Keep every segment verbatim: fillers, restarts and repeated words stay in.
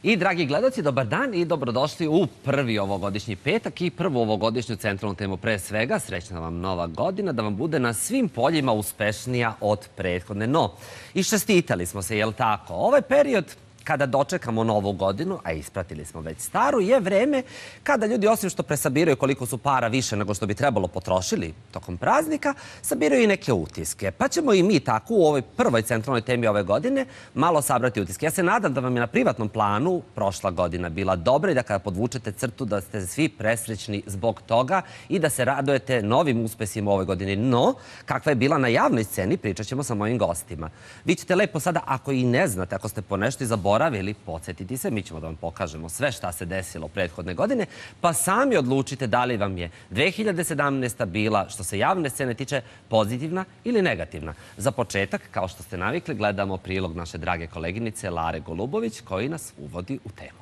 I dragi gledaoci, dobar dan i dobrodošli u prvi ovogodišnji petak i prvu ovogodišnju centralnu temu. Pre svega, srećna vam nova godina, da vam bude na svim poljima uspešnija od prethodne. No, i čestitali smo se, jel tako? Ovaj period kada dočekamo novu godinu, a ispratili smo već staru, je vreme kada ljudi, osim što presabiraju koliko su para više nego što bi trebalo potrošili tokom praznika, sabiraju i neke utiske. Pa ćemo i mi tako u ovoj prvoj centralnoj temi ove godine malo sabrati utiske. Ja se nadam da vam je na privatnom planu prošla godina bila dobra i da kada podvučete crtu da ste svi presrećni zbog toga i da se radujete novim uspesima u ovoj godini. No, kakva je bila na javnoj sceni, pričat ćemo sa mojim gostima. Vi ćete lepo sada, ako i ne znate, ako ste po nešto i zaboravili, podsjetiti se, mi ćemo da vam pokažemo sve šta se desilo prethodne godine, pa sami odlučite da li vam je dve hiljade sedamnaesta. bila, što se javne scene tiče, pozitivna ili negativna. Za početak, kao što ste navikli, gledamo prilog naše drage koleginice Lare Golubović, koji nas uvodi u temu.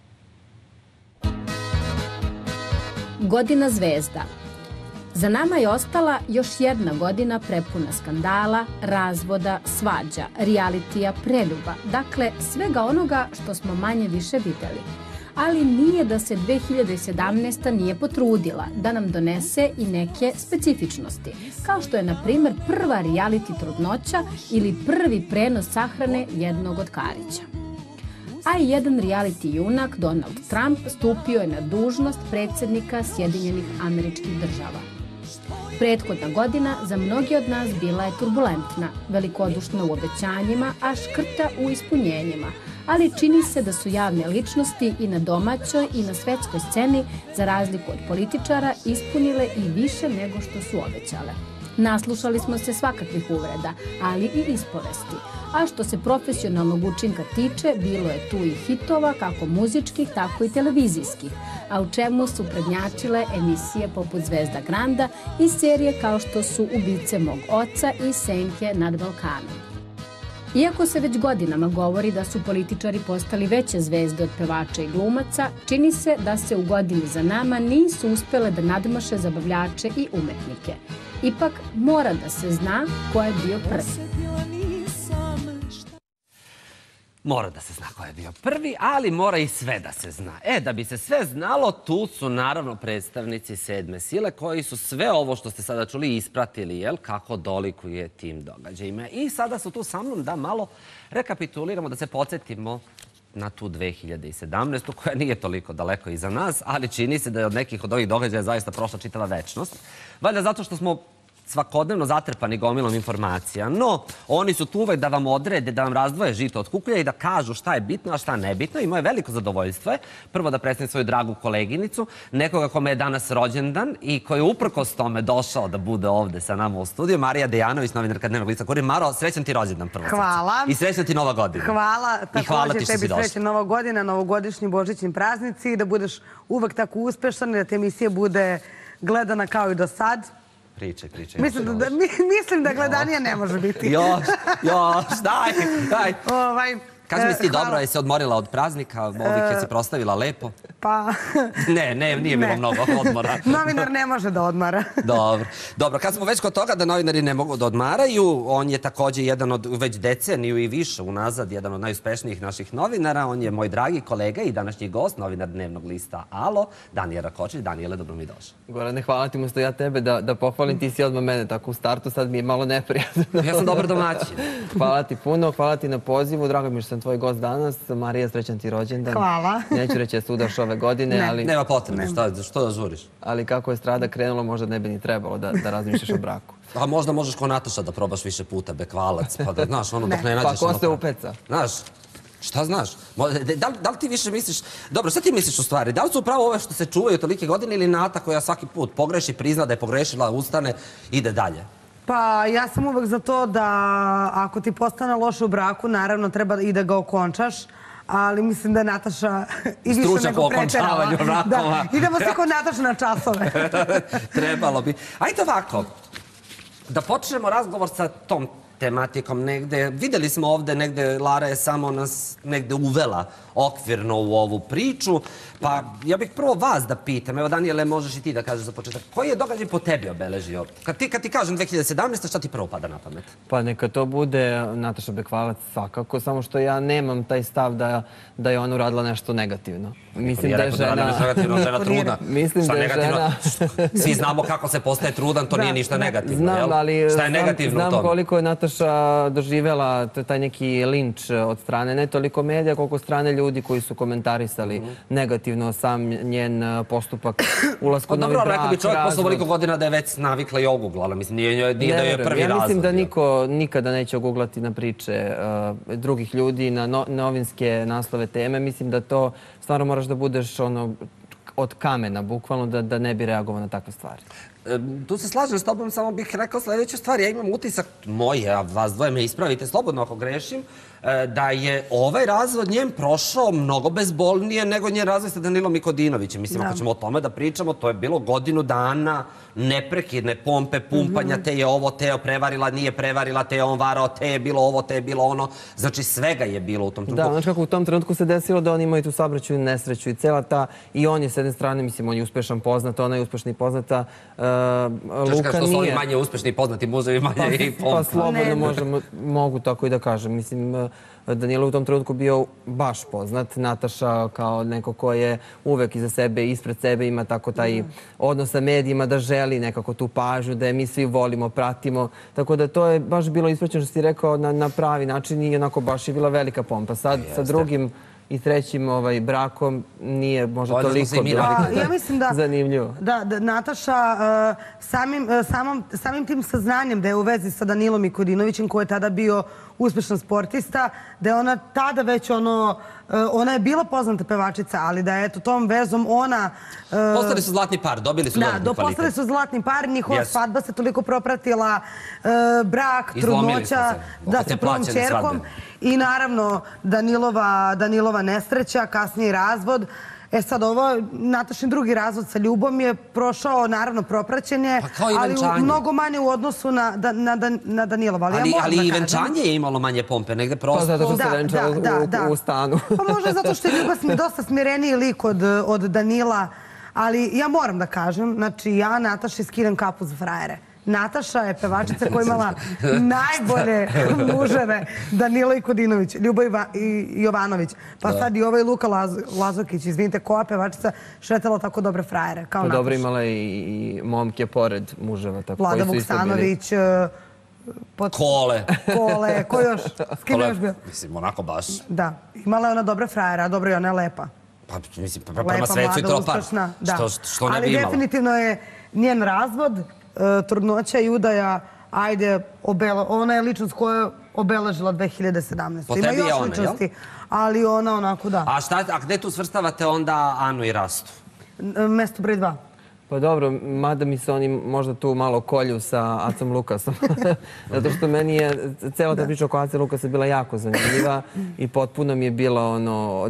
Godina zvezda. Za nama je ostala još jedna godina prepuna skandala, razvoda, svađa, realitija, preljuba. Dakle, svega onoga što smo manje više videli. Ali nije da se dve hiljade sedamnaesta. nije potrudila da nam donese i neke specifičnosti, kao što je, na primjer, prva reality trudnoća ili prvi prenos sahrane jednog od Karića. A i jedan reality junak, Donald Trump, stupio je na dužnost predsjednika Sjedinjenih Američkih Država. Prethodna godina za mnogi od nas bila je turbulentna, velikodušna u obećanjima, a škrta u ispunjenjima. Ali čini se da su javne ličnosti i na domaćoj i na svetskoj sceni, za razliku od političara, ispunile i više nego što su obećale. Naslušali smo se svakakvih uvreda, ali i ispovesti. A što se profesionalnog učinka tiče, bilo je tu i hitova, kako muzičkih, tako i televizijskih, a u čemu su prednjačile emisije poput Zvezda Granda i serije kao što su Ubice mog oca i Senke nad Balkanom. Iako se već godinama govori da su političari postali veće zvezde od pevača i glumaca, čini se da se u godini za nama nisu uspele da nadmaše zabavljače i umetnike. Ipak mora da se zna ko je bio prvi. Mora da se zna ko je bio prvi, ali mora i sve da se zna. E, da bi se sve znalo, tu su naravno predstavnici sedme sile koji su sve ovo što ste sada čuli ispratili, jel, kako dolikuje tim događajima. I sada su tu sa mnom da malo rekapituliramo, da se podsjetimo na tu dve hiljade sedamnaestu. koja nije toliko daleko iza nas, ali čini se da je od nekih od ovih događaja zaista prošla čitava večnost. Valjda zato što smo svakodnevno zatrpani gomilom informacija, no oni su tu uvek da vam odrede, da vam razdvoje žito od kukulja i da kažu šta je bitno, a šta nebitno. I moje veliko zadovoljstvo je prvo da predstavim svoju dragu koleginicu, nekoga kome je danas rođendan i koji je uprkos tome došao da bude ovde sa nama u studiju, Marija Dejanović, novinarka Dnevnog lista Kurir. Maro, srećan ti rođendan prvo. Hvala. I srećna ti nova godina. Hvala. Također tebi srećan nova godina, novogodišnji božićni praznici i da budeš uvek tako uspešan i da te emisija bude gledana kao i do sad. Pričaj, pričaj. Mislim da, mislim da gledanija ne može biti. Još, još, daj, daj. Ovaj, Kaži mi si ti dobro, je se odmorila od praznika, ovih je se prostavila lepo? Pa... Ne, ne, nije bilo mnogo odmora. Novinar ne može da odmara. Dobro. Dobro, kad smo već kod toga da novinari ne mogu da odmaraju, on je također jedan od već deceniju i više unazad, jedan od najuspešnijih naših novinara. On je moj dragi kolega i današnji gost, novinar Dnevnog lista Alo, Danijel Rakočić. Danijele, dobro mi došao. Gorane, hvala ti, umesto ja tebe da, da pohvalim, ti si odmah mene tako u startu, sad mi je malo neprijatno. Ja sam dobar domaćin. Hvala ti puno, hvala ti na pozivu, drago mi što sam tvoj gost danas. Marija, srećan ti rođendan. Hvala. Neću reći da se udaš ove godine, ne. ali... Nema potrebe, što, što da žuriš? Ali kako je strada krenula, možda ne bi ni trebalo da, da razmišljaš o braku. A možda možeš ko Nataša da probaš više puta bekvalac, pa da, znaš, ono dok ne nađeš... Pa ko se upeca? Znaš, šta znaš? Da, da li ti više misliš... Dobro, šta ti misliš u stvari? Da li su upravo ove što se čuvaju tolike godine ili Nata koja svaki put pogreši, prizna da je pogrešila, ustane, ide dalje? Pa ja sam uvek za to da ako ti postane loše u braku, naravno treba i da ga okončaš, ali mislim da je Nataša i više nego preterala. Da, idemo se kod Nataša na časove. Trebalo bi. Ajde ovako, da počnemo razgovor sa tom tematikom negde. Videli smo ovde negde, Lara je samo nas negde uvela okvirno u ovu priču. Pa ja bih prvo vas da pitam, evo Danijele, možeš i ti da kažeš za početak, koji je događaj po tebi obeležio? Kad ti, kad ti kažem dve hiljade sedamnaeste. šta ti prvo pada na pamet? Pa neka to bude Nataša Bekvalac svakako, samo što ja nemam taj stav da, da je ona uradila nešto negativno. Mislim da je žena... žena trudna. Mislim da je žena... Svi znamo kako se postaje trudan, to nije ništa negativno, znam, jel? ali Šta je negativno u tome? Znam koliko je Nataša doživjela taj neki linč od strane, ne toliko medija, koliko strane ljudi koji su komentarisali negativno sam njen postupak ulasku u novi brak, rekao bi čovjek posle ovoliko godina da je već navikla i oguglala. Mislim, nije da je prvi razvod. Ja mislim da niko nikada neće oguglati na priče drugih ljudi, na novinske naslove teme. Mislim da to stvarno moraš da budeš ono od kamena, bukvalno, da ne bi reagovao na takve stvari. Tu se slažem s tobom, samo bih rekao sljedeću stvar. Ja imam utisak, moje, a vas dvoje me ispravite slobodno ako grešim, da je ovaj razvod njen prošao mnogo bezbolnije nego njen razvod sa Danilom Mikodinovićem. Mislim, ako ćemo o tome da pričamo, to je bilo godinu dana neprekidne pompe, pumpanja, te je ovo, te je prevarila, nije prevarila, te je on varao, te je bilo ovo, te je bilo ono. Znači, svega je bilo u tom trenutku. Da, znači kako u tom trenutku se desilo da oni imaju tu saobraćajnu nesreću i cela ta, i on je s jedne strane, mislim, on je uspešan poznat, ona je uspešna i poznata. Luka što su oni manje uspešni i poznati muževi, manje i pompa. Pa slobodno mogu tako i da kažem. Mislim, Danilo u tom trenutku bio baš poznat. Nataša kao neko ko je uvek iza sebe, ispred sebe, ima tako taj odnos sa medijima, da želi nekako tu pažnju, da je mi svi volimo, pratimo. Tako da to je baš bilo ispraćeno što si rekao na pravi način i onako baš je bila velika pompa. Sad sa drugim i trećim brakom nije možda toliko zanimljivo. Da, Nataša samim tim saznanjem da je u vezi sa Danilom Mikodinovićem, koji je tada bio uspešan sportista, da je ona tada već ono, ona je bila poznata pevačica, ali da je eto tom vezom ona... Postali su zlatni par, dobili su dodatni kvalitet. Da, postali su zlatni par, njihova svadba se toliko propratila, brak, trudnoća, da, sa prvom čerkom i naravno Danilova nesreća, kasniji razvod. E sad, ovo, Natašin drugi razvod sa Ljubom je prošao, naravno, propraćenje, ali mnogo manje u odnosu na Danilova. Ali i venčanje je imalo manje pompe, negde prosto. Pa zato što se venčalo u stanu. Pa možda zato što je Ljuba dosta smireniji lik od Danila, ali ja moram da kažem, znači ja Nataši skidam kapu za frajere. Nataša je pevačica koja je imala najbolje muževe, Danilo Mikodinović, Ljuba Jovanović, pa sad i ovaj Luka Lazokić, izvinite, koja pevačica šetala tako dobre frajere, kao Nataša. Dobro, imala i momke pored muževa. Vlada Vuksanović, Kole. Kole, ko još? S kim je još bio? Mislim, onako baš. Da, imala je ona dobre frajere, a dobro i ona je lepa. Pa, mislim, prema svecu i tropar. Što ne bi imala? Ali definitivno je njen razvod, trudnoća i udaja, ajde, ona je ličnost koja je obeležila dve hiljade sedamnaeste. Po tebi je ona, jel? Ali ona onako, da. A gde tu svrstavate onda Anu i Rastu? Mesto broj dva. Pa dobro, mada mi se oni možda tu malo kolju sa Acom Lukasom. Zato što meni je cela ta priča oko Ace Lukasa bila jako zanimljiva i potpuno mi je bila ono,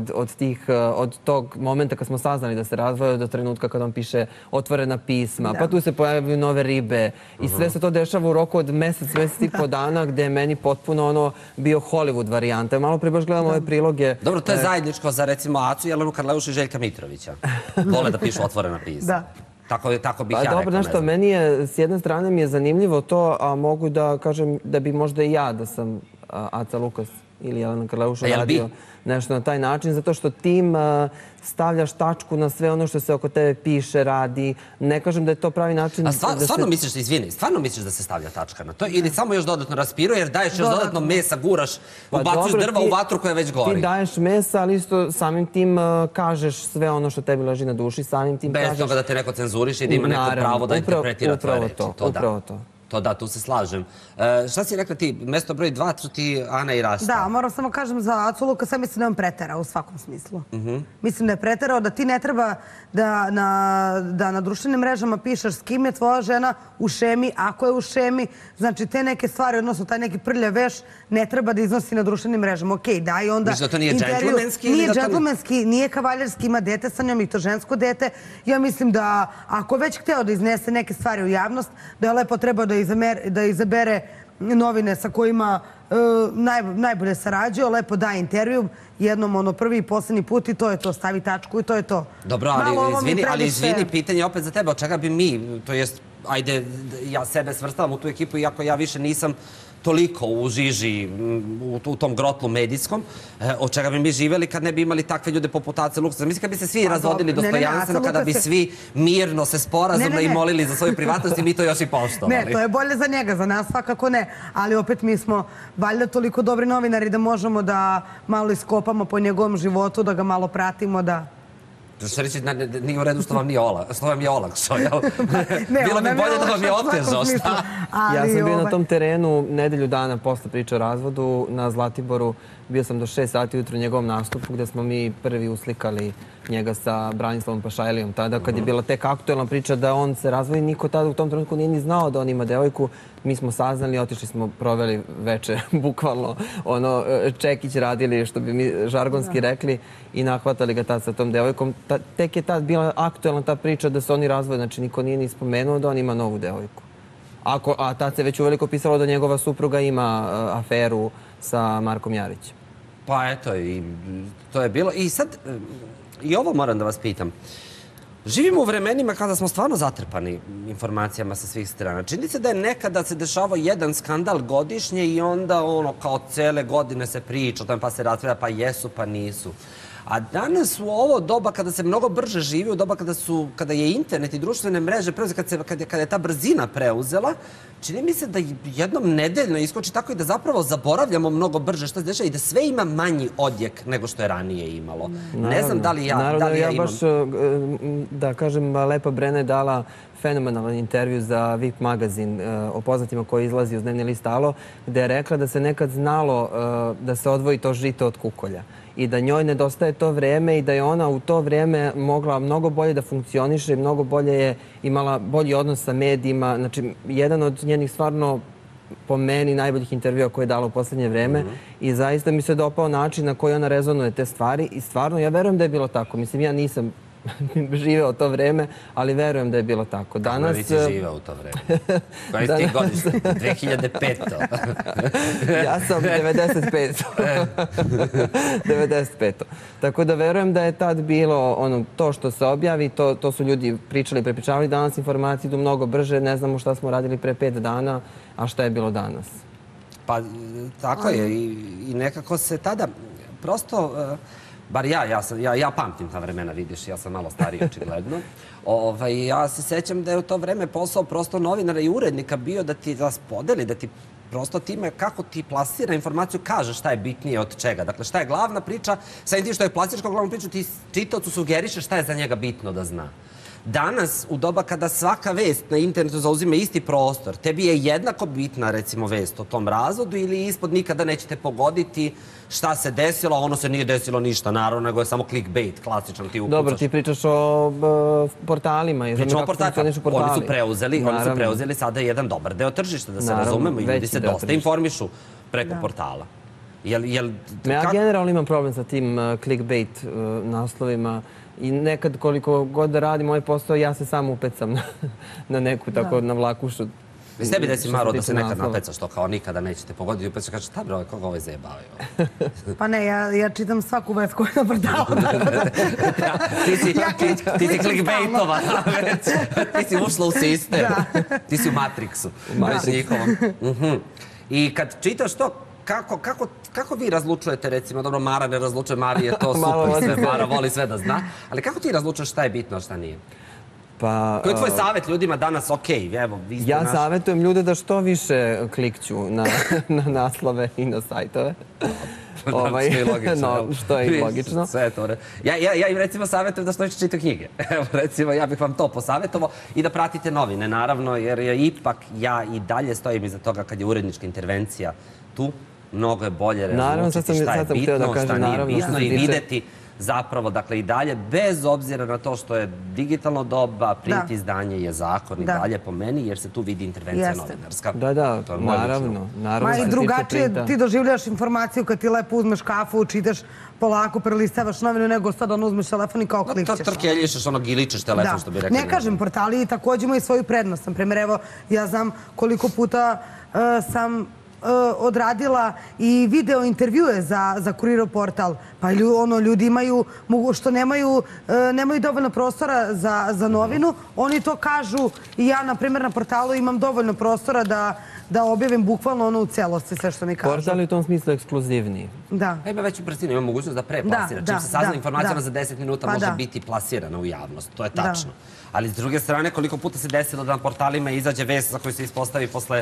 od tog momenta kad smo saznali da se razvojaju do trenutka kad on piše otvorena pisma, pa tu se pojavljaju nove ribe i sve se to dešava u roku od mesec, mesec i po dana gde je meni potpuno ono bio Hollywood varijanta. Malo pre baš gledam ove priloge. Dobro, to je zajedničko za recimo Acu, Jelenu Karleušu i Željka Mitrovića. Vole da pišu otvorena pisma. Da. Tako bih ja rekao. Dobro, nešto, meni je, s jedne strane mi je zanimljivo to, a mogu da kažem da bi možda i ja, da sam Aca Lukas ili Jelena Karleuša radio nešto na taj način, zato što tim stavljaš tačku na sve ono što se oko tebe piše, radi. Ne kažem da je to pravi način... A stvarno misliš, izvini, stvarno misliš da se stavlja tačka na to? Ili samo još dodatno raspiruje jer daješ još dodatno mesa, guraš, ubacuješ drva u vatru koja već gori? Ti daješ mesa, ali isto samim tim kažeš sve ono što tebi leži na duši, samim tim kažeš... Bez toga da te neko cenzuriš i da ima neko pravo da interpretira tvoje reči. Upravo to. To da, tu se slažem. Šta si rekla ti, mesto broj dva su ti Ana i Rasta? Da, moram samo kažem za Acu Lukasa, mislim da je on preterao u svakom smislu. Mislim da je preterao da ti ne treba da na društvenim mrežama pišeš s kim je tvoja žena u šemi, ako je u šemi. Znači, te neke stvari, odnosno taj neki prljav veš, ne treba da iznosi na društvenim mrežama. Okej, daj onda... Mislim da to nije džentlmenski? Nije džentlmenski, nije kavaljerski, ima dete sa njom i to žensko dete. Ja mislim da ako već hteo da iznese neke stvari u javnost, da je lepo trebao da izabere novine sa kojima najbolje sarađuje, lepo daje intervju, jednom ono prvi i posljednji put i to je to, stavi tačku i to je to. Dobro, ali izvini, pitanje opet za tebe, od čega bi mi, to jest, ajde, ja sebe svrstavam u tu ekipu, iako ja više nisam toliko u žiži, u tom grotlu medijskom, od čega bi mi živjeli kad ne bi imali takve ljude poput Ace Lukasa. Mislim, kad bi se svi razvodili dostojanstveno, kada bi svi mirno se sporazumno i molili za svoju privatnost i mi to još i poštovali. Ne, to je bolje za njega, za nas svakako ne. Ali opet mi smo valjda toliko dobri novinari da možemo da malo iskopamo po njegovom životu, da ga malo pratimo, da... Što reći, nije u redu što vam je olakšao, jel? Bilo bi bolje da vam je otežao, šta? Ja sam bio na tom terenu nedelju dana posle priče o razvodu na Zlatiboru. Bio sam do šest sati ujutru u njegovom nastupu gde smo mi prvi uslikali njega sa Branislavom Pašajlijom. Tada kad je bila tek aktuelna priča da on se razvoji, niko tada u tom trenutku nije ni znao da on ima devojku. Mi smo saznali, otišli smo, proveli večer, bukvalno, ono, čekić radili, što bi mi žargonski rekli, i nahvatali ga tad sa tom devojkom. Tek je tad bila aktuelna ta priča da se oni razvoje, znači niko nije ni spomenuo da on ima novu devojku. A tad se već uveliko pisalo da njegova supruga ima aferu sa Markom Jarićem. Pa eto, i to je bilo. I sad, i ovo moram da vas pitam. Živimo u vremenima kada smo stvarno zatrpani informacijama sa svih strana. Čini se da je nekada se dešavao jedan skandal godišnje i onda ono kao cele godine se priča o tome pa se raspravlja pa jesu pa nisu. A danas u ovo doba kada se mnogo brže živi, u doba kada je internet i društvene mreže preuzela, kada je ta brzina preuzela, čini mi se da jednom nedeljno iskoči tako i da zapravo zaboravljamo mnogo brže što se dešava i da sve ima manji odjek nego što je ranije imalo. Ne znam da li ja imam. Naravno, ja baš, da kažem, Lepa Brena je dala fenomenalan intervju za V I P magazin o poznatima koji izlazi uz dnevni list Alo, gde je rekla da se nekad znalo da se odvoji to žito od kukolja i da njoj nedostaje to vreme i da je ona u to vreme mogla mnogo bolje da funkcioniše i mnogo bolje je imala bolji odnos sa medijima. Znači, jedan od njenih stvarno, po meni, najboljih intervjua koje je dala u poslednje vreme i zaista mi se dopao način na koji ona rezonuje te stvari i stvarno, ja verujem da je bilo tako. Mislim, ja nisam živeo to vreme, ali verujem da je bilo tako. Kako vi si živeo u to vreme? Koji si ti godište? dve hiljade pete. Ja sam devedeset pete. devedeset pete. Tako da verujem da je tad bilo to što se objavi, to su ljudi pričali i prepričavali. Danas informacije idu mnogo brže, ne znamo šta smo radili pre pet dana, a šta je bilo danas. Pa tako je i nekako se tada prosto... Bar ja, ja pamtim ta vremena, vidiš, ja sam malo stariji očigledno. Ja se sećam da je u to vreme posao prosto novinara i urednika bio da ti raspodeli, da ti prosto time kako ti plasira informaciju kaže šta je bitnije od čega. Dakle, šta je glavna priča, sad ti što je plasiraš kao glavnu priču, ti čitaocu sugeriše šta je za njega bitno da zna. Danas, u doba kada svaka vest na internetu zauzime isti prostor, tebi je jednako bitna, recimo, vest o tom razvodu ili ispod nikada nećete pogoditi šta se desilo, a ono se nije desilo ništa, naravno, nego je samo clickbait, klasičan, ti ukucaš. Dobro, ti pričaš o portalima. Pričamo o portalima. Oni su preuzeli, oni su preuzeli sada jedan dobar deo tržišta, da se razumemo, i ljudi se dosta informišu preko portala. Ja generalno imam problem sa tim clickbait naslovima. I nekad koliko god da radim ovaj posao, ja se sam upecam na neku tako na vlakušu. Vi ste bi desi, Maro, da se nekad napecaš to kao nikada nećete pogoditi i upecaš kažeš šta bre, koga ovaj zajebavaju? Pa ne, ja čitam svaku vest koju na portalu. Ti si clickbaitova, ti si ušla u sistem, ti si u Matrixu. I kad čitaš to, kako vi razlučujete, recimo, dobro, Mara ne razlučuje, Mari je to super, sve, Mara voli sve da zna, ali kako ti razlučuješ šta je bitno, a šta nije? Koji je tvoj savjet ljudima danas, okej, evo, vi ste naš... Ja savjetujem ljude da što više klikću na naslove i na sajtove. Što je i logično. Što je i logično. Sve je to. Ja im recimo savjetujem da što više čitaju knjige. Evo, recimo, ja bih vam to posavjetovao i da pratite novine, naravno, jer ipak ja i dalje stojim iza toga kad je urednička intervencija tu, mnogo je bolje razlučiti šta je bitno, šta nije bitno i videti zapravo, dakle, i dalje, bez obzira na to što je digitalno doba, print izdanje je zakon i dalje po meni, jer se tu vidi intervencija novinarska. Da, da, naravno. Ma i drugačije ti doživljaš informaciju kad ti lepo uzmeš kafu, čitaš polako, prelistavaš novinu, nego sad ono uzmeš telefon i kao klikćeš. Trkeljišeš, ono giličeš telefon, što bi rekli. Ne kažem, portali također imaju svoju prednost. Na primjer, evo, ja znam koliko puta sam odradila i video intervjue za Kurirov portal. Pa ljudi imaju, što nemaju dovoljno prostora za novinu, oni to kažu i ja, na primjer, na portalu imam dovoljno prostora da objavim bukvalno ono u celosti sve što mi kažu. Portal je u tom smislu ekskluzivniji. Da. Ima već u prstinu, ima mogućnost da preplasira. Čim se sazna informacija za deset minuta može biti plasirana u javnost. To je tačno. Ali s druge strane, koliko puta se desilo da na portalima izađe vest za koju se ispostavi posle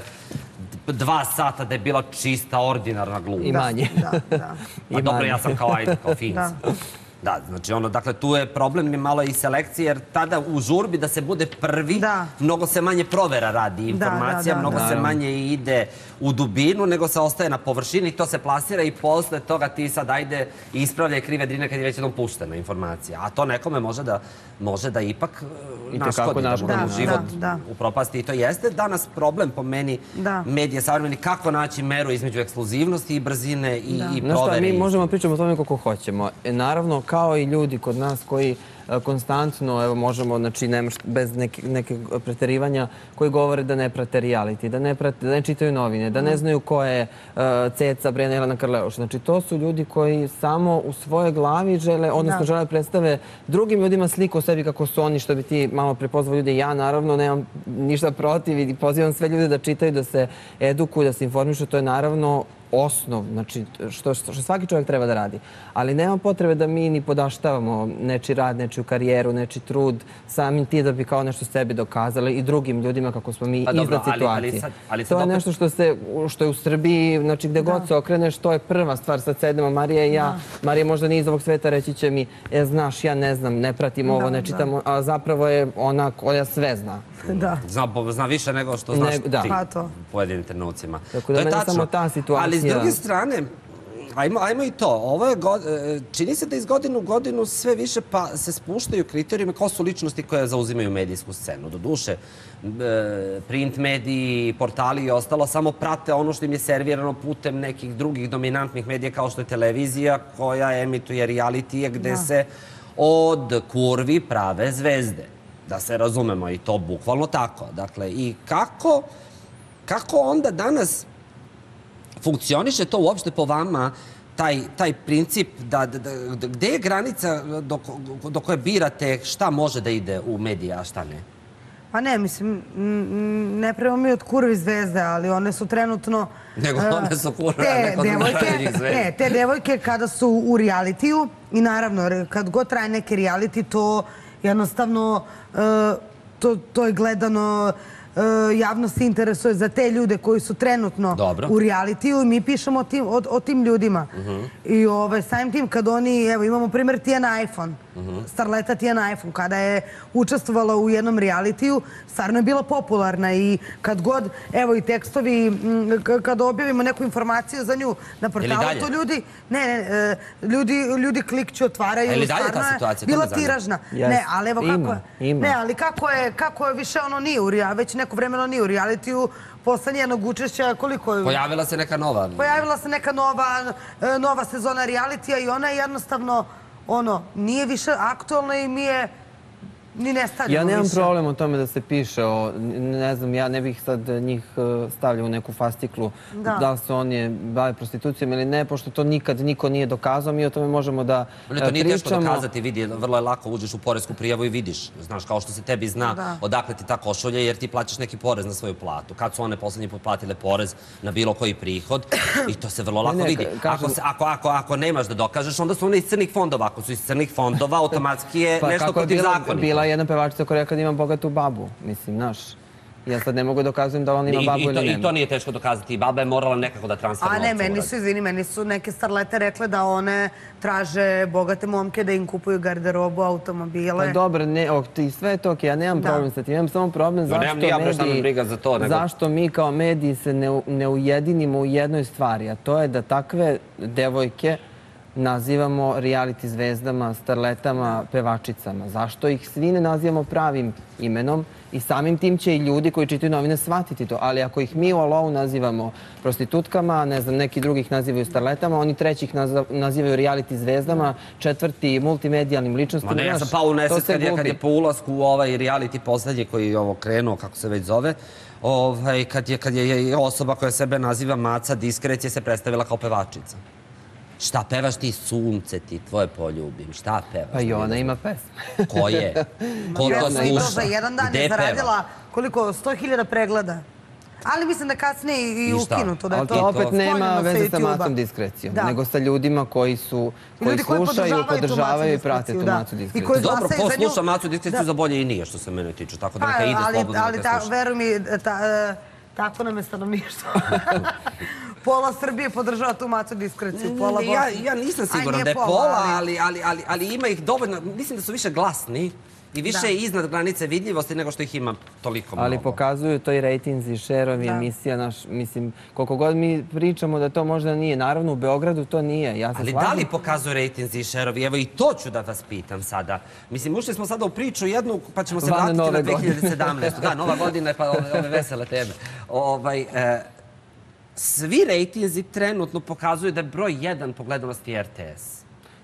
dva sata da je bila čista, ordinarna glupost. I manje. Pa dobro, ja sam kao ajde, kao fin sam. Da, znači ono, dakle, tu je problem malo i selekcije, jer tada u žurbi da se bude prvi, mnogo se manje provera radi informacija, mnogo se manje ide u dubinu, nego se ostaje na površini i to se plasira i posle toga ti sad ajde ispravljaj krive drine kad je već jednom puštena informacija. A to nekome može da ipak naškodi, da mu život upropasti. I to jeste danas problem po meni medije savremeni, kako naći meru između ekskluzivnosti i brzine i provere. Znaš šta, mi možemo pričati o tome koliko hoćemo. Naravno, kao i ljudi kod nas koji konstantno, evo možemo, znači nemaš bez neke preterivanja, koji govore da ne prate reality, da ne čitaju novine, da ne znaju ko je Ceca, Brena, Jelena Karleuš. Znači to su ljudi koji samo u svojoj glavi žele, odnosno žele predstave drugim ljudima sliku o sebi kako su oni, što bi ti malo prepoznao ljudi. Ja naravno nemam ništa protiv i pozivam sve ljude da čitaju, da se edukuju, da se informišu. To je naravno osnov, znači što svaki čovjek treba da radi. Ali nema potrebe da mi ni podaštavamo nečiji rad, nečiju karijeru, nečiji trud, samim ti da bi kao nešto sebi dokazali i drugim ljudima kako smo mi iznad situacije. To je nešto što je u Srbiji, znači gde god se okreneš, to je prva stvar. Sad sedemo Marija i ja. Marija možda nije iz ovog sveta, reći će mi, e, znaš, ja ne znam, ne pratim ovo, ne čitam, a zapravo je ona koja sve zna. Zna više nego što znaš ti u pojedinim trenucima. Tako da mene samo ta situacija... Ali s druge strane, ajmo i to. Čini se da iz godinu u godinu sve više se spuštaju kriterijumi ko su ličnosti koje zauzimaju medijsku scenu. Do duše, print mediji, portali i ostalo samo prate ono što im je servirano putem nekih drugih dominantnih medija kao što je televizija koja emituje realitije gde se od kurvi prave zvezde. Da se razumemo i to bukvalno tako. Dakle, i kako onda danas funkcioniše to uopšte po vama, taj princip, gde je granica do koje birate šta može da ide u medije, a šta ne? Pa ne, mislim, ne prema mi od kurvi zvezde, ali one su trenutno... Nego one su kurve, a neko značaju njih zvezde. Ne, te devojke kada su u realitiju i naravno, kad god traje neki reality, to jednostavno, to je gledano... javnost se interesuje za te ljude koji su trenutno u realitiju i mi pišemo o tim ljudima. I samim tim kad oni, evo imamo primjer Tijana iPhone, starleta Tijana iPhone, kada je učestvovala u jednom realitiju, stvarno je bila popularna i kad god, evo i tekstovi, kada objavimo neku informaciju za nju na portalu, to ljudi, ne, ne, ljudi klikću, otvaraju, stvarno je bila tiražna. Ne, ali evo kako je, ne, ali kako je više ono nije u realitiju, već neko vremeno nije u realitiju, posle njenog učešća, koliko je... Pojavila se neka nova... Pojavila se neka nova sezona realitija i ona je jednostavno, ono, nije više aktualna i mi je ni ne stavljamo više. Ja nemam problem o tome da se piše o, ne znam, ja ne bih sad njih stavljao u neku fasciklu da li se oni bave prostitucijom ili ne, pošto to nikad niko nije dokazao, mi o tome možemo da pričamo. To nije teško dokazati, vidi, vrlo je lako, uđeš u poresku prijavu i vidiš, znaš, kao što se tebi zna odakle ti ta košulja, jer ti plaćaš neki porez na svoju platu. Kad su one poslednji put platile porez na bilo koji prihod, i to se vrlo lako vidi. Ako nemaš da dokažeš, onda su one iz crnih fondova. Ako su iz crnih fondova, automatski je nešto protiv zakonita. Jedna pevačica koja rekla da ima bogatu babu, mislim, znaš. Ja sad ne mogu dokazujem da ona ima babu ili nema. I to nije teško dokazati. Baba je morala nekako da transfer novca uradi. A ne, meni su, izvini, meni su neke starlete rekle da one traže bogate momke da im kupuju garderobu, automobile. Pa dobro, sve je to okej, ja nemam problem sa tim. Imam samo problem zašto mi kao mediji se ne ujedinimo u jednoj stvari, a to je da takve devojke nazivamo reality zvezdama, starletama, pevačicama. Zašto ih svi ne nazivamo pravim imenom i samim tim će i ljudi koji čitaju novine shvatiti to. Ali ako ih mi u alovu nazivamo prostitutkama, ne znam, neki drugih nazivaju starletama, oni trećih nazivaju reality zvezdama, četvrti multimedijalnim ličnostima. Ja sam pao u nesvest kad je po ulasku u ovaj reality poslednji koji je ovo krenuo, kako se već zove, kad je osoba koja sebe naziva Maca Diskrecije se predstavila kao pevačica. Šta pevaš ti, sunce ti, tvoje poljubim, šta pevaš? Pa i ona ima pesme. Ko je? Ko to sluša? I to za jedan dan je zaradila koliko, sto hiljada pregleda. Ali mislim da kasnije i ukinuto. Ali to opet nema veze sa Macom Diskrecijom, nego sa ljudima koji slušaju, podržavaju i prate tu Macu Diskreciju. Dobro, ko sluša Macu Diskreciju za bolje i nije, što se mene tiče. Tako da neka ide slobodno neka sluša. Ali veruj mi, tako nam je stanovništvo. Pola Srbije podržava tu Macu Diskreciju, pola Bosne. Ja nisam siguran da je pola, ali ima ih dovoljno. Mislim da su više glasni i više iznad granice vidljivosti nego što ih ima toliko mnogo. Ali pokazuju to i rejtinzi, šerovi, emisija naš. Mislim, koliko god mi pričamo da to možda nije. Naravno, u Beogradu to nije. Ali da li pokazuju rejtinzi i šerovi? Evo i to ću da vas pitam sada. Mislim, ušli smo sada u priču jednu, pa ćemo se vratiti na dve hiljade sedamnaestu. Da, nova godina, pa ove vesele teme. Svi rejtinzi trenutno pokazuju da je broj jedan po gledanosti R T S.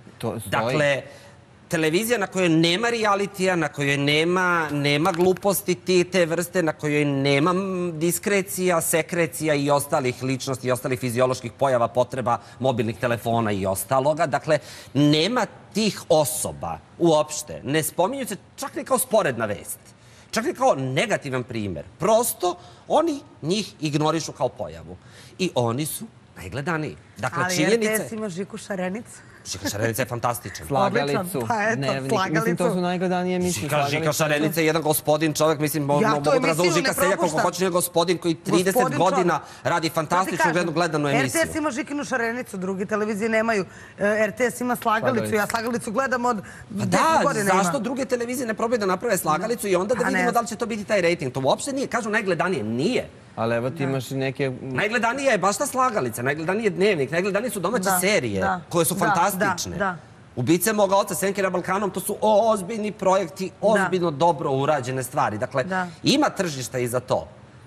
Dakle, televizija na kojoj nema realitija, na kojoj nema gluposti te vrste, na kojoj nema diskrecija, sekrecija i ostalih ličnosti i ostalih fizioloških pojava, potreba mobilnih telefona i ostaloga. Dakle, nema tih osoba uopšte. Ne spominju se čak ni kao sporedna vest. Čak i kao negativan primjer. Prosto, oni njih ignorišu kao pojavu. I oni su najgledaniji. Ali R T S ima Žiku Šarenicu. Žika Šarenica je fantastičan. Slagalicu. Mislim, to su najgledanije emisije. Žika Šarenica je jedan gospodin čovjek, mislim, mogu da razložu Žika Selja koliko hoće, je gospodin koji trideset godina radi fantastičnu gledanu emisiju. R T S ima Žikinu Šarenicu, drugi televizije nemaju. R T S ima Slagalicu, ja Slagalicu gledam od deset godina ima. Da, zašto druge televizije ne probaju da naprave Slagalicu i onda da vidimo da li će to biti taj rejting. To uopšte nije, kažu najgledanije, nije. Ali evo ti imaš i neke... Najgledanija je baš ta Slagalica, najgledaniji je Dnevnik, najgledaniji su domaće serije koje su fantastične. Ubice moga oca, Senke na Balkanom, to su ozbiljni projekti, ozbiljno dobro urađene stvari. Dakle, ima tržišta i za to.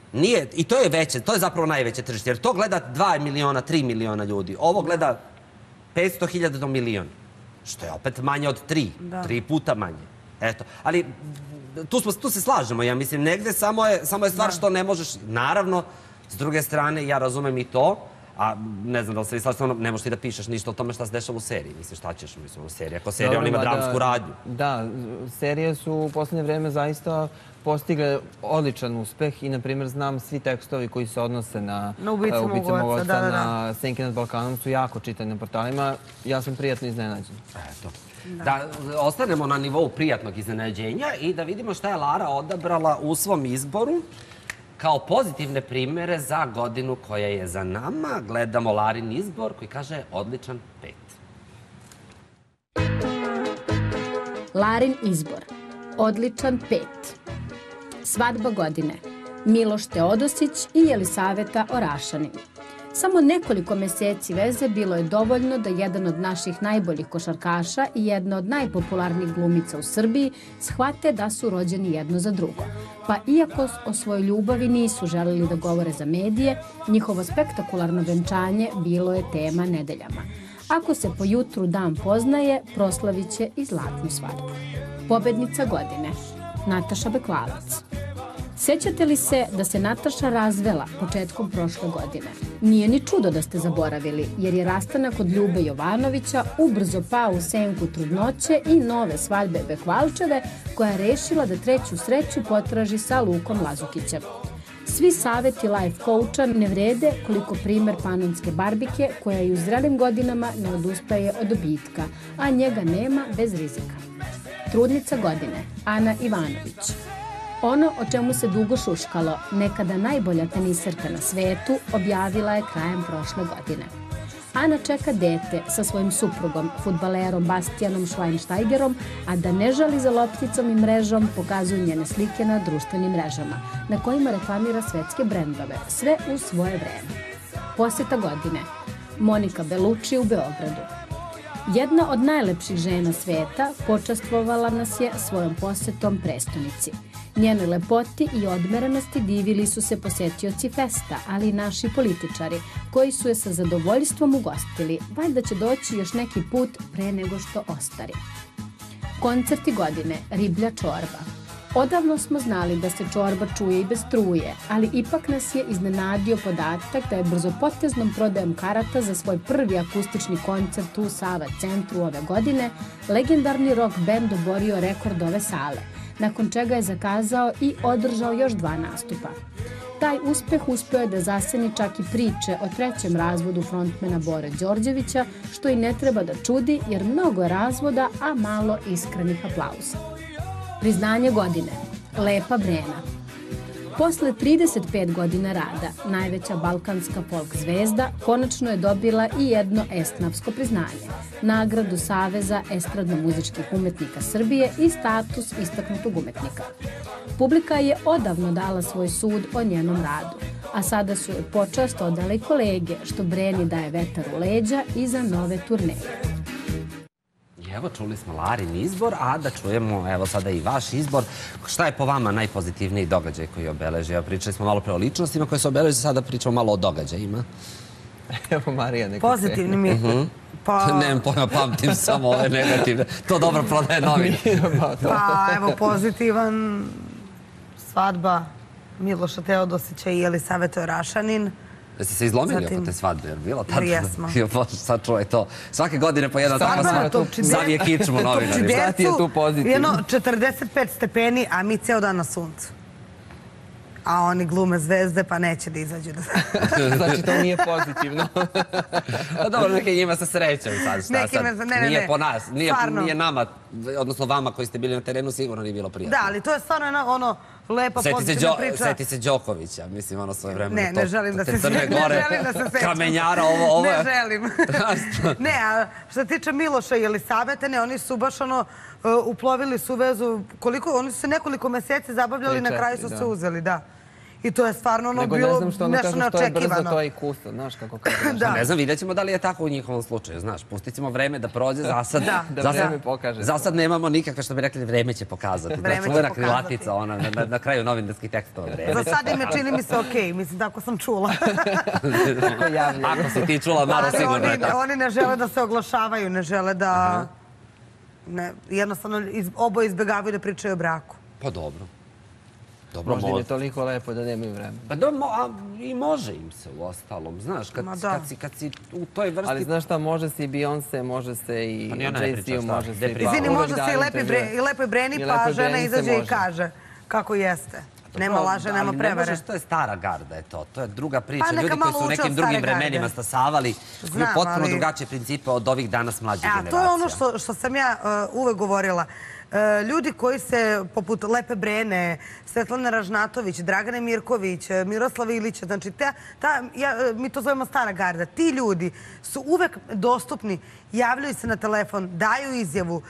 I to je veće, to je zapravo najveće tržište, jer to gleda dva miliona, tri miliona ljudi. Ovo gleda petsto hiljada do milion, što je opet manje od tri, tri puta manje. Eto, ali... Tu se slažemo, ja mislim, negde samo je stvar što ne možeš, naravno, s druge strane, ja razumem i to, a ne znam da li se vi slažete, ne možeš ti da pišeš ništa o tome šta se dešava u seriji, mislim, šta ćeš, mislim, u seriji, ako serija, on ima dramsku radnju. Da, serije su u poslednje vreme zaista postigle odličan uspeh i, na primjer, znam svi tekstovi koji se odnose na Ubice mog oca, na Senke nad Balkanom su jako čitani na portalima, ja sam prijatno iznenađen. Eto. Da ostanemo na nivou prijatnog iznenađenja i da vidimo šta je Lara odabrala u svom izboru kao pozitivne primjere za godinu koja je za nama. Gledamo Larin izbor koji kaže odličan pet. Larin izbor. Odličan pet. Svadba godine. Miloš Teodosić i Jelisaveta Orašanin. Samo nekoliko meseci veze bilo je dovoljno da jedan od naših najboljih košarkaša i jedna od najpopularnijih glumica u Srbiji shvate da su rođeni jedno za drugo. Pa iako o svojoj ljubavi nisu želeli da govore za medije, njihovo spektakularno venčanje bilo je tema nedeljama. Ako se po jutru dan poznaje, proslavit će i zlatnu svadbu. Pobednica godine. Nataša Bekvalac. Sećate li se da se Nataša razvela početkom prošle godine? Nije ni čudo da ste zaboravili, jer je rastanak od Ljube Jovanovića ubrzo pao u senku trudnoće i nove svadbe Bekvalčeve, koja je rešila da treću sreću potraži sa Lukom Lazukićem. Svi saveti life coacha ne vrede koliko primer panonske barbike, koja i u zrelim godinama ne odustaje od dobitka, a njega nema bez rizika. Trudnica godine. Ana Ivanović. Ono o čemu se dugo šuškalo, nekada najbolja teniserka na svetu, objavila je krajem prošle godine. Ana čeka dete sa svojim suprugom, fudbalerom Bastianom Schweinsteigerom, a da ne žali za lopticom i mrežom, pokazuju njene slike na društvenim mrežama, na kojima reklamira svetske brendove, sve u svoje vreme. Poseta godine. Monika Bellucci u Beogradu. Jedna od najlepših žena sveta počastvovala nas je svojom posetom prestonici. Njenoj lepoti i odmerenosti divili su se posetioci festa, ali i naši političari, koji su je sa zadovoljstvom ugostili. Valjda će doći još neki put pre nego što ostari. Koncerti godine. Riblja čorba. Odavno smo znali da se čorba čuje i bez struje, ali ipak nas je iznenadio podatak da je brzopoteznom prodajom karata za svoj prvi akustični koncert u Sava centru ove godine legendarni rock band oborio rekord ove sale, nakon čega je zakazao i održao još dva nastupa. Taj uspeh uspeo je da zaseni čak i priče o trećem razvodu frontmena Bore Đorđevića, što i ne treba da čudi jer mnogo je razvoda, a malo iskrenih aplauza. Priznanje godine. Lepa Brena. Posle trideset pet godina rada, najveća balkanska folk zvezda konačno je dobila i jedno estnavsko priznanje, nagradu Saveza estradno-muzičkih umetnika Srbije i status istaknutog umetnika. Publika je odavno dala svoj sud o njenom radu, a sada su joj počast odale i kolege, što Breni daje vetar u leđa i za nove turneje. Evo, čuli smo Larin izbor, a da čujemo, evo sada i vaš izbor. Šta je po vama najpozitivniji događaj koji je obeležio? Pričali smo malo pre o ličnostima koje se obeležio, sada pričamo malo o događajima. Evo, Marija, neko sve. Pozitivni mi je. Nemam pojma, pamtim samo ove negativne. To dobro prodaje novine. Pa, evo, pozitivan svadba Miloša Teodosića i Jelisavete Rašanin. Jeste se izlomili oko te svadbe, jer bilo tada? Jesmo. Sad čuvaj to. Svake godine po jedna takva svadba. Savije kičmu novinari. Šta ti je tu pozitivno? Jedno četrdeset pet stepeni, a mi ceo dan na suncu. A oni glume zvezde, pa neće da izađu. Znači, to nije pozitivno. Dobro, neke njima sa srećom sad. Šta sad? Nije po nas. Nije nama, odnosno vama koji ste bili na terenu, sigurno nije bilo prijatno. Da, ali to je stvarno ono lepa pozitivna priča. Seti se Đokovića, mislim, ono svoje vremena. Ne, ne želim da se sećam. Kamenjara, ovo je... Ne želim. Ne, a što se tiče Miloša i Jelisavete, ne, oni su baš ono uplovili su vezu, koliko, oni su se nekoliko meseci zabavljali, na kraju su se uzeli, da. I to je stvarno ono bilo nešto neočekivano. Nego ne znam što ono kaže, što je brzo, to je i kusto, znaš kako kaže. Ne znam, vidjet ćemo da li je tako u njihovom slučaju, znaš. Pustit ćemo vreme da prođe, za sad... Da vreme pokaže. Za sad nemamo nikakve, što bi rekli, vreme će pokazati. Vreme će pokazati. Krilatica, ona, na kraju novinarskih tekstova vreme. Za sad im je čini mi se okej, mislim, tako sam čula. Ako si ti čula, malo sigurno je tako. Oni ne žele da se oglašavaju, ne žele da... Jednostavno, oboje izbjegavaju da pričaju o braku. Pa dobro. Možda im je toliko lepo da nemaju vremena. Pa i može im se u ostalom, znaš, kad si u toj vrsti... Ali znaš šta, može se i Beyoncé, može se i Jay-Z, može se i... Izvini, može se i Lepoj Breni, pa žena izađe i kaže kako jeste. Nema laže, nema prevere. Ali ne možeš, to je stara garda, je to. To je druga priča. Ljudi koji su u nekim drugim vremenima stasavali, imaju potpuno drugačije principe od ovih danas mlađih generacija. To je ono što sam ja uvek govorila. Ljudi koji se, poput Lepe Brene, Svetlane Ražnatović, Dragane Mirković, Miroslava Ilića, znači, mi to zovemo stara garda, ti ljudi su uvek dostupni, javljaju se na telefon, daju izjavu,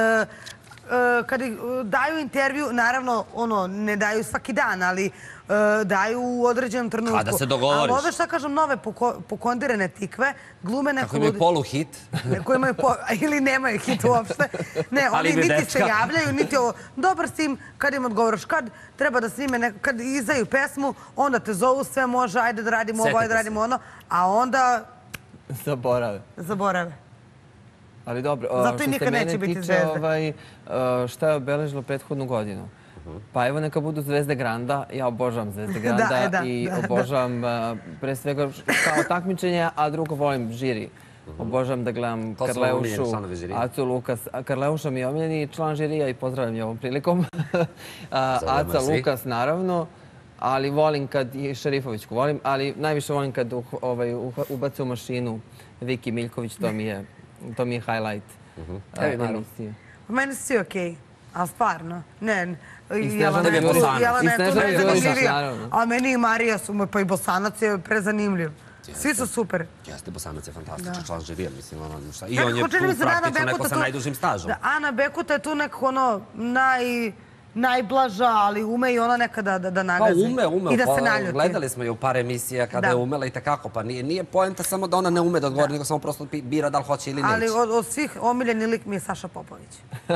kada daju intervju, naravno, ono, ne daju svaki dan, ali daju u određenom trenutku. Kada se dogovoriš. Ali ove, šta kažem, nove pokondirane tikve, glume neko... Kako imaju poluhit. Koji imaju poluhit, ili nemaju hit uopšte. Ne, oni niti se javljaju, niti ovo. Dobar si im, kad im odgovaraš, kad treba da snime, kad izdaju pesmu, onda te zovu, sve može, ajde da radimo ovo, ajde da radimo ono, a onda... Zaborave. Zaborave. Ali dobro, što se mene tiče, šta je obeležilo prethodnu godinu? Pa evo neka budu Zvezde Granda, ja obožavam Zvezde Granda i obožavam pre svega kao takmičenje, a drugo volim žiri. Obožavam da gledam Karleušu, Acu Lukas. Karleuša mi je omiljeni član žirija i pozdravljam je ovom prilikom. Aca Lukas naravno, ali volim kad, i Šerifovićku volim, ali najviše volim kad ubace u mašinu Viki Miljković, to mi je... To mi je highlight emisije. Meni su svi okej. A stvarno? Ne, Snežana Đurišić. Jelena I je tu Snežana najzanimljivija. naravno. A meni i Marija su me, pa i Bosanac je prezanimljiv. Svi su super. Jeste, Bosanac je fantastičan član žirija, mislim, ono, šta. I on je Nekako čini mi tu se da Ana praktično neko Bekuta sa tu- najdužim stažom. Da, Ana Bekuta je tu nekako ono naj, najblaža, ali ume i ona nekada da, da Pa nagazi. ume, ume. I da pa se naljuti. Gledali smo je u par emisija kada Da. je umela i takako. Pa nije, nije poenta samo da ona ne ume da odgovori, nego samo prosto pi- bira da li hoće ili neće. Ali od, od svih omiljeni lik mi je Saša Popović.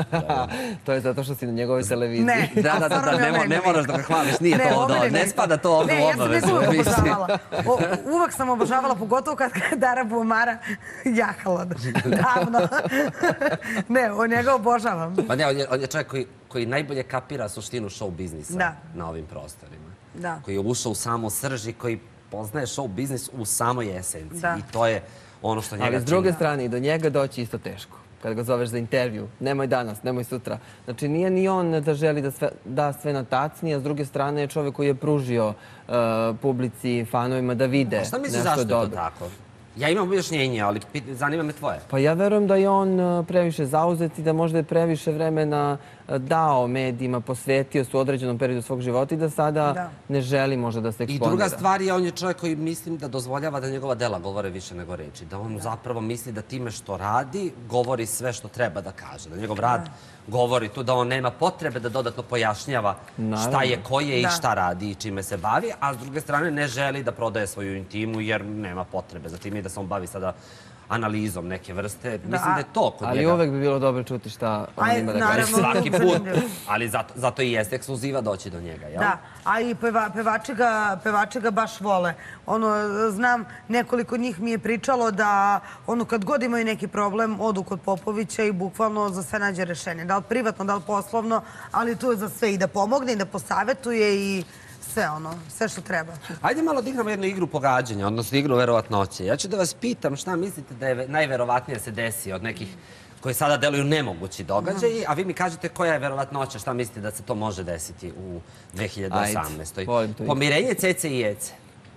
To je zato što si na njegovoj televiziji. Ne. Da, da, da, da, ne, mo- ne moraš da ga hvališ, nije to ovdje, omiljeni ne lik. spada to ovdje Ne, u ja sam obavezu. njega uvek mislim. obožavala. O, uvek sam obožavala, pogotovo kad Dara Buomara jahala davno. Ne, o njega obožavam. Pa ne, on je, on je čovjek koji, koji najbolje kapira suštinu show biznisa Da. na ovim prostorima. Da. Koji je ušao u samo srž i koji poznaje show biznis u samoj esenciji. Da. I to je ono što njega Ali s čini. druge strane, i do njega doći isto teško. Kad ga zoveš za intervju, nemoj danas, nemoj sutra. Znači, nije ni on da želi da sve, da sve na tacni, a s druge strane je čovjek koji je pružio uh, publici, fanovima da vide A šta misliš nešto zašto je to dobro. tako? Ja imam objašnjenje, ali pit- zanima me tvoje. Pa ja verujem da je on uh, previše zauzet i da možda je previše vremena uh, dao medijima, posvetio se u određenom periodu svog života i da sada Da. ne želi možda da se I eksponira. druga stvar je, on je čovjek koji mislim da dozvoljava da njegova dela govore više nego reči. Da on zapravo misli da time što radi, govori sve što treba da kaže. Da njegov rad govori tu, da on nema potrebe da dodatno pojašnjava šta Naravno. je, ko je i Da. šta radi i čime se bavi, a s druge strane ne želi da prodaje svoju intimu jer nema potrebe za time i da se on bavi sada analizom neke vrste. Mislim da je to kod Ali njega. uvek bi bilo dobro čuti šta on Aj, ima da naravno. kaže. Svaki put, Zanimljivo. ali zato, zato i jeste ekskluziva doći do njega, jel? Da, a i peva, pevači, ga, pevači ga baš vole. Ono, znam, nekoliko njih mi je pričalo da ono, kad god imaju neki problem, odu kod Popovića i bukvalno za sve nađe rešenje. Da li privatno, da li poslovno, ali tu je za sve i da pomogne i da posavetuje i sve ono, sve što treba. Ajde malo da igramo jednu igru pogađanja, odnosno igru verovatnoće. Ja ću da vas pitam šta mislite da je ve- najverovatnije se desi od nekih koji sada deluju nemogući događaji, a vi mi kažete koja je verovatnoća, šta mislite da se to može desiti u dve hiljade osamnaestoj. Ajde, volim tu igru. Pomirenje Cece i Ece.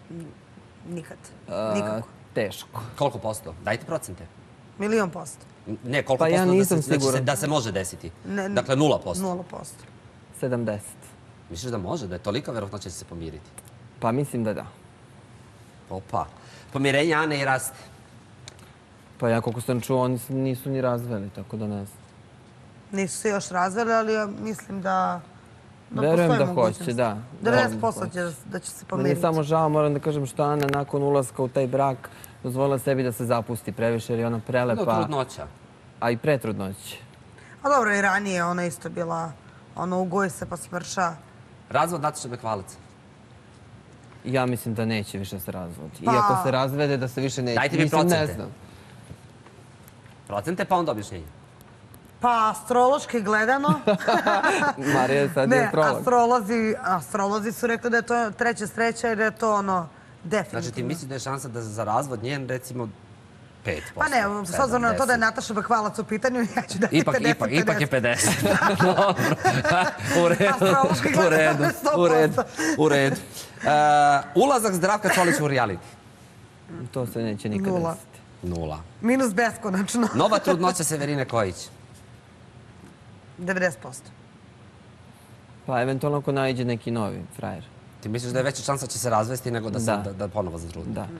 Nikad. A, Nikako. Teško. Koliko posto? Dajte procente. Milion posto. Ne, koliko Pa ja posto nisam da, se, da, će se, siguran. da se može desiti? Ne, Dakle, nula posto. Nula posto. sedamdeset. Misliš da može? Da je tolika verovatnoća da će se pomiriti? Pa mislim da da. Opa. Pomirenje Ane i Raste. Pa ja koliko sam čuo, oni se nisu ni razveli, tako da ne znam. Nisu se još razveli, ali ja mislim da, da Verujem postoji da mogućnost. hoće, da. devedeset posto će, da će se Meni je pomiriti. samo žao, moram da kažem što Ana nakon ulaska u taj brak dozvolila sebi da se zapusti previše jer je ona Do prelepa, trudnoća. a i pre trudnoće. A dobro, i ranije ona isto bila, ono, ugoji se pa smrša. Razvod Nataše Bekvalac. Ja mislim da neće više se razvodi. Pa- Iako se razvede, da se više neće. Dajte mi Mislim, procente. ne znam. Procente, pa onda objašnjenje. Pa astrološki gledano, Marija sad je ne, astrolog. astrolozi, astrolozi su rekli da je to treća sreća i da je to ono, definitivno. Znači ti misliš da je šansa da za razvod njen recimo pet posto? Pa ne, s obzirom na to da je Nataša Bekvalac u pitanju, ja ću dati Ipak, pedeset ipak, ipak je pedeset. pedeset. Dobro. U redu, Astrološki u redu, gledano sto u redu, posto. u redu. Uh, ulazak Zdravka Čolića u reality. To se neće nikad Nula. desiti. Nula. Minus beskonačno. Nova trudnoća Severine Kojić. devedeset posto. Pa eventualno ako naiđe neki novi frajer. Ti misliš da je veća šansa da će se razvesti nego da se Da. da, da ponovo zatrudni? Da.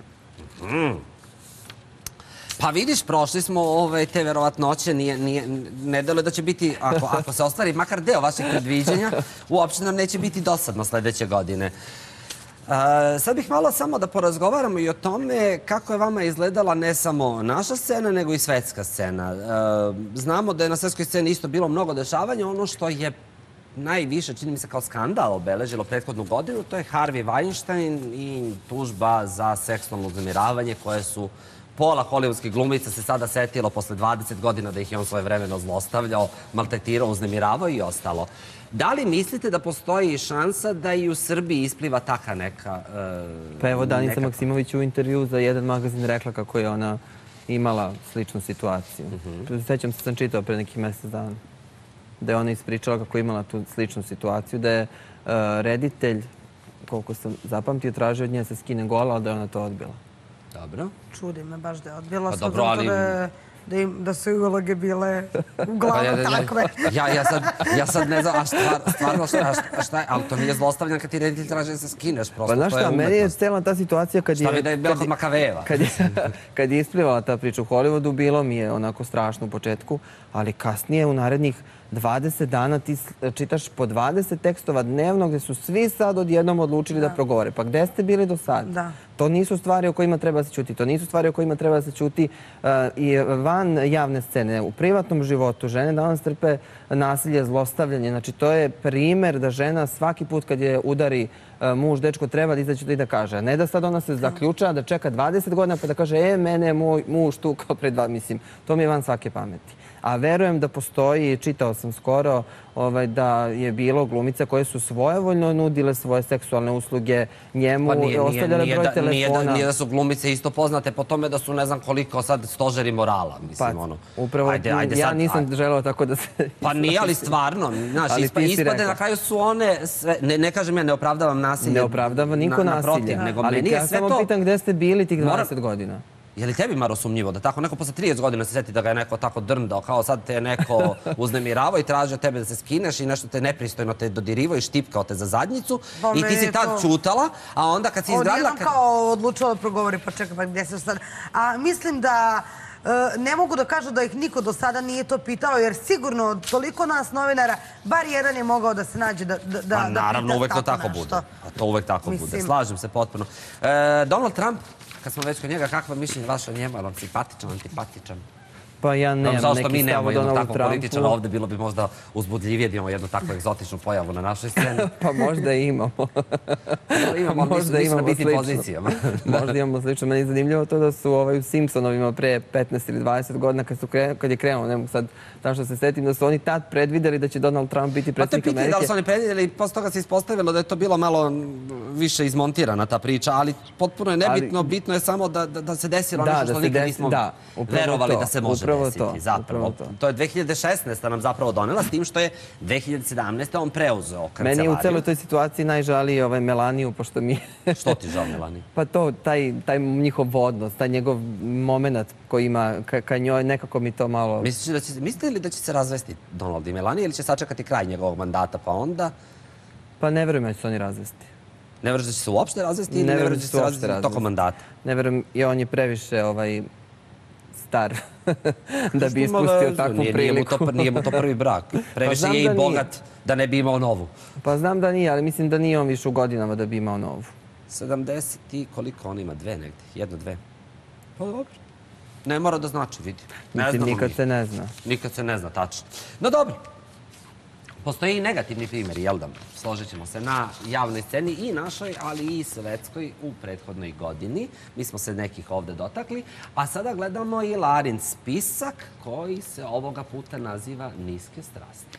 Pa vidiš, prošli smo ove, te verovatnoće, nije, nije, ne deluje da će biti, ako, ako se ostvari makar deo vaših predviđanja, uopšte nam neće biti dosadno sljedeće godine. E, sad bih malo samo da porazgovaramo i o tome kako je vama izgledala ne samo naša scena, nego i svetska scena. E, znamo da je na svetskoj sceni isto bilo mnogo dešavanja. Ono što je najviše, čini mi se kao skandal, obeležilo prethodnu godinu, to je Harvey Weinstein i tužba za seksualno uznemiravanje koje su pola hollywoodskih glumica se sada setilo posle dvadeset godina da ih je on svoje vremeno zlostavljao, maltretirao, uznemiravao i ostalo. Da li mislite da postoji šansa da i u Srbiji ispliva taka neka... e, Pa evo Danica nekakva- Maksimović u intervju za jedan magazin rekla kako je ona imala sličnu situaciju. Sećam se, sam čitao pre nekih mjesec dana. Da je ona ispričala kako je imala tu sličnu situaciju, da je uh, reditelj, koliko sam zapamtio, tražio od nje da se skine gola, ali da je ona to odbila. Dobro. Čudi me baš da je odbila. Pa s dobro, obzirom ali na to da je da su i uloge bile uglavnom takve. Ja sad ne znam, a stvarno šta je, ali to nije zlostavljeno kad ti reditelj traži da se skineš, prosto to je umetnost. Pa znaš šta, meni je cijela ta situacija kad je... Šta bi da je bila kod Makavejeva? Kad je isplivala ta priča u Hollywoodu, bilo mi je onako strašno u početku, ali kasnije u narednih dvadeset dana ti čitaš po dvadeset tekstova dnevno gdje su svi sad odjednom odlučili da progovore. Pa gde ste bili do sad? To nisu stvari o kojima treba se čuti. To nisu stvari o kojima treba se čuti i van javne scene. U privatnom životu žene danas trpe nasilje, zlostavljanje. Znači, to je primer da žena svaki put kad je udari muž, dečko, treba da izaći to i da kaže. A ne da sad ona se zaključa, da čeka dvadeset godina pa da kaže, e, mene je moj muž tu kao pred dva, mislim. To mi je van svake pameti. A verujem da postoji, čitao sam skoro, da je bilo glumica koje su svojevoljno nudile svoje seksualne usluge njemu, ostavljale broj telefona. Nije da su glumice isto poznate po tome da su ne znam koliko sad stožeri morala. Pa, upravo, ja nisam želeo tako da se... Pa nije, ali stvarno, znaš, ispade na kraju su one, ne kažem ja, ne opravdavam nasilje. Ne opravdava niko nasilje, ali ja samo pitam gde ste bili tih dvadeset godina. Je li tebi, Maro, sumnjivo da tako neko posle trideset godina se seti da ga je neko tako drndao, kao sad te je neko uznemiravao i tražio tebe da se skineš i nešto te nepristojno te dodirivao i štipkao te za zadnjicu i ti si tad čutala, a onda kad si izgradila... Odjednom kao odlučila da progovori, pa čekaj, pa gdje se sad... A mislim da ne mogu da kažu da ih niko do sada nije to pitao, jer sigurno toliko nas novinara, bar jedan je mogao da se nađe da pita tako nešto. Pa naravno, uvek to tako bude. To uvek tako bude. Slažem se potpuno. Donald Trump, kad smo već kod njega, kakva mišljenja vaša o njemu? Je li simpatičan, antipatičan? Pa ja nemam neki stav o Donaldu Trumpu. Zašto mi nemamo jednog takvog političara ovde, bilo bi možda uzbudljivije da imamo jednu takvu egzotičnu pojavu na našoj sceni. Pa možda i imamo. Imamo, mislim na bitnim pozicijama. Možda imamo slično. Meni je zanimljivo to da su u Simpsonovima pre petnaest ili dvadeset godina, kad je krenuo, ne mogu sad tam što se setim, da su oni tad predvideli da će Donald Trump biti predsjednik Amerike. Pa to je pitanje da li su oni predvideli i posle toga se ispostavilo da je to bilo malo više izmontirana ta priča, ali potpuno je nebitno, bitno je samo da se desilo nešto što nikad nismo verovali da se može desiti. Zapravo, to je dve hiljade šesnaeste. nam zapravo donela, s tim što je dve hiljade sedamnaeste. on preuzeo kancelariju. Meni je u celoj toj situaciji najžaliji Melaniju, pošto mi je... Što ti žao Melaniju? Pa to, taj njihov odnos, taj njegov moment koji ima ka njoj, nekako mi to malo... Mislite li da će se razvesti Donald i Melanija ili će sačekati kraj njegovog mandata pa onda? Pa ne verujem da će se oni razvesti. Ne verujem da će se uopšte razvesti ili ne verujem da će se razvesti tokom mandata? Ne verujem, i on je previše star da bi ispustio takvu priliku. Nije mu to prvi brak. Previše je i bogat da ne bi imao novu. Pa znam da nije, ali mislim da nije on više u godinama da bi imao novu. sedamdeset i koliko on ima? Dve negdje? Jedno, dve? Pa dobro. Ne mora da znači, vidi. Mislim, nikad se ne zna. Nikad se ne zna, tačno. No dobro. Postoji i negativni primjer, jel da? Složit ćemo se na javnoj sceni i našoj, ali i svetskoj u prethodnoj godini. Mi smo se nekih ovde dotakli. A sada gledamo i Larin spisak koji se ovoga puta naziva Niske strasti.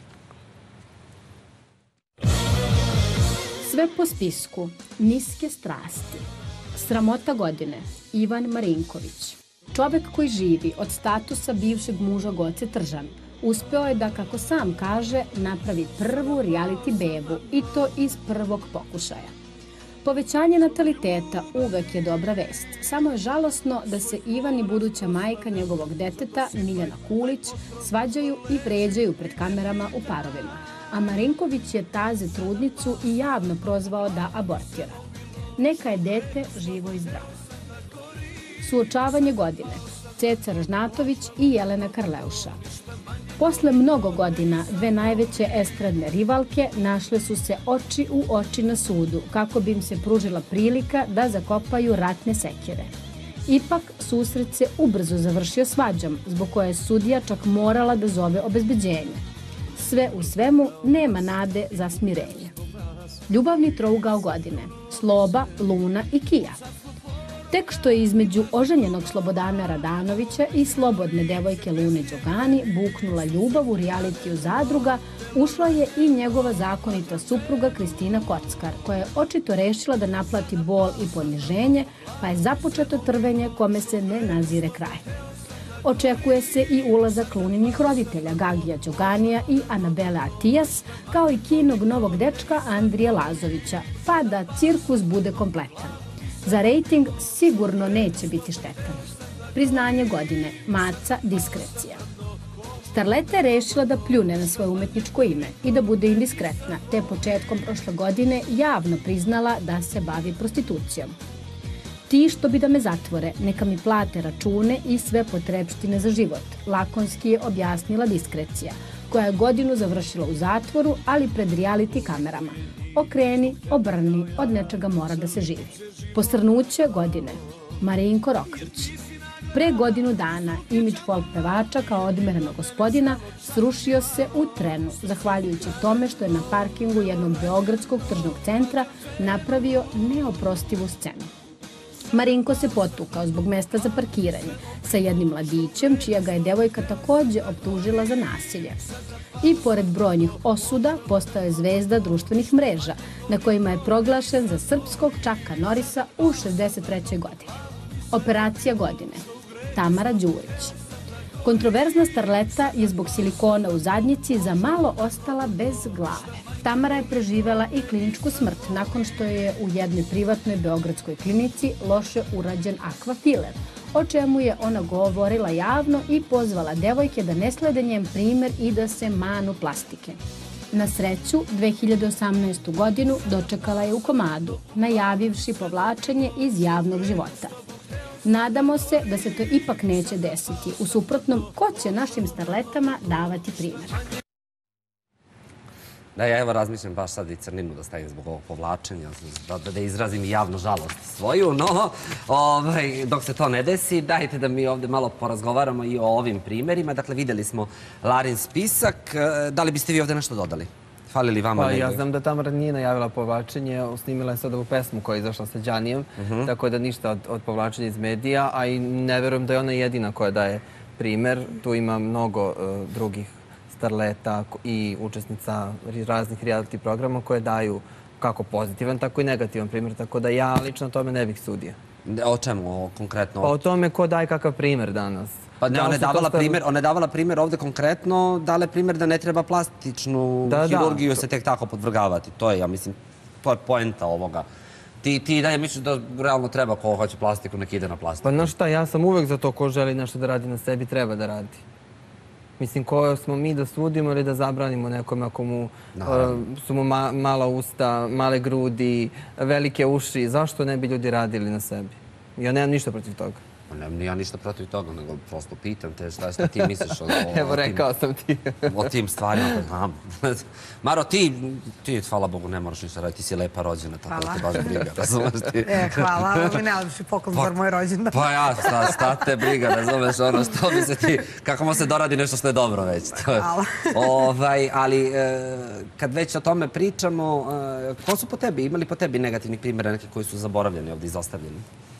Sve po spisku. Niske strasti. Sramota godine. Ivan Marinković. Čovek koji živi od statusa bivšeg muža Goce Tržan uspeo je da, kako sam kaže, napravi prvu reality bebu i to iz prvog pokušaja. Povećanje nataliteta uvek je dobra vest. Samo je žalosno da se Ivan i buduća majka njegovog deteta, Miljana Kulić, svađaju i vređaju pred kamerama u parovima. A Marinković je taze trudnicu i javno prozvao da abortira. Neka je dete živo i zdravo. Suočavanje godine. Ceca Ražnatović i Jelena Karleuša. Posle mnogo godina dve najveće estradne rivalke našle su se oči u oči na sudu kako bi im se pružila prilika da zakopaju ratne sekire. Ipak, susret se ubrzo završio svađom, zbog koje je sudija čak morala da zove obezbeđenje. Sve u svemu nema nade za smirenje. Ljubavni trougao godine. Sloba, Luna i Kija. Tek što je između oženjenog Slobodana Radanovića i slobodne devojke Lune Đogani buknula ljubav u realitiju Zadruga, ušla je i njegova zakonita supruga Kristina Kockar, koja je očito rešila da naplati bol i poniženje, pa je započeto trvenje kome se ne nazire kraj. Očekuje se i ulazak Luninih roditelja Gagija Đoganija i Anabele Atijas, kao i Kijinog novog dečka Andrije Lazovića, pa da cirkus bude kompletan. Za rejting sigurno neće biti štetan. Priznanje godine, Maca Diskrecija. Starleta je rešila da pljune na svoje umetničko ime i da bude indiskretna, te početkom prošle godine javno priznala da se bavi prostitucijom. Ti što bi da me zatvore, neka mi plate račune i sve potrebštine za život, lakonski je objasnila Diskrecija, koja je godinu završila u zatvoru, ali pred reality kamerama. Okreni, obrni, od nečega mora da se živi. Posrnuće godine, Marinko Rokvić. Pre godinu dana imidž folk pevača kao odmerenog gospodina srušio se u trenu, zahvaljujući tome što je na parkingu jednog beogradskog tržnog centra napravio neoprostivu scenu. Marinko se potukao zbog mesta za parkiranje sa jednim mladićem, čija ga je devojka takođe optužila za nasilje. I pored brojnih osuda, postao je zvezda društvenih mreža, na kojima je proglašen za srpskog Čaka Norisa u šezdeset trećoj godini. Operacija godine, Tamara Đurić. Kontroverzna starleta je zbog silikona u zadnjici za malo ostala bez glave. Tamara je preživela i kliničku smrt nakon što je u jednoj privatnoj beogradskoj klinici loše urađen akvafiler, o čemu je ona govorila javno i pozvala devojke da ne slede njen primer i da se manu plastike. Na sreću, dve hiljade osamnaestu. godinu dočekala je u komadu, najavivši povlačenje iz javnog života. Nadamo se da se to ipak neće desiti. U suprotnom, ko će našim starletama davati primjer? Da, ja evo razmišljam baš sad i crninu da stavim zbog ovog povlačenja, da, da izrazim javno žalost svoju, no ovaj, dok se to ne desi, dajte da mi ovde malo porazgovaramo i o ovim primjerima. Dakle, videli smo Larin spisak. Da li biste vi ovde nešto dodali? Fali li vama? Pa negdje? ja znam da Tamara nije najavila povlačenje, snimila je sad ovu pesmu koja je izašla sa Đanijem, tako da ništa od, od povlačenja iz medija, a i ne verujem da je ona jedina koja daje primer. Tu ima mnogo uh, drugih starleta i učesnica raznih reality programa koje daju kako pozitivan, tako i negativan primjer, tako da ja lično tome ne bih sudio. O čemu konkretno? Pa o tome ko daje kakav primjer danas. Pa ne, ona je davala primjer, ona je davala primjer ovde konkretno, dala je primjer da ne treba plastičnu hirurgiju se tek tako podvrgavati. To je, ja mislim, to je poenta ovoga. Ti, ti da je misliš da realno treba ko hoće plastiku, nek ide na plastiku. Pa znaš šta, ja sam uvek za to ko želi nešto da radi na sebi, treba da radi. Mislim, ko smo mi da sudimo ili da zabranimo nekome ako mu su mu mala usta, male grudi, velike uši, zašto ne bi ljudi radili na sebi? Ja nemam ništa protiv toga. Nemam ni ja ništa protiv toga, nego prosto pitam te šta ti misliš o, o, Evo, rekao sam ti. o tim stvarima. Znam. Maro, ti, ti, hvala Bogu, ne moraš ništa raditi, ti si lepa rođena, tako da te baš briga. Razumeš ti? E, hvala, ovo mi najlepši poklon za moj rođendan. Pa ja, šta, šta te briga, razumeš, ono što bi se ti, kako mu se doradi nešto što je dobro već. Hvala. Ovaj, ali, kad već o tome pričamo, ko su po tebi, imali po tebi negativnih primjera, neki koji su zaboravljeni ovdje, izostavljeni?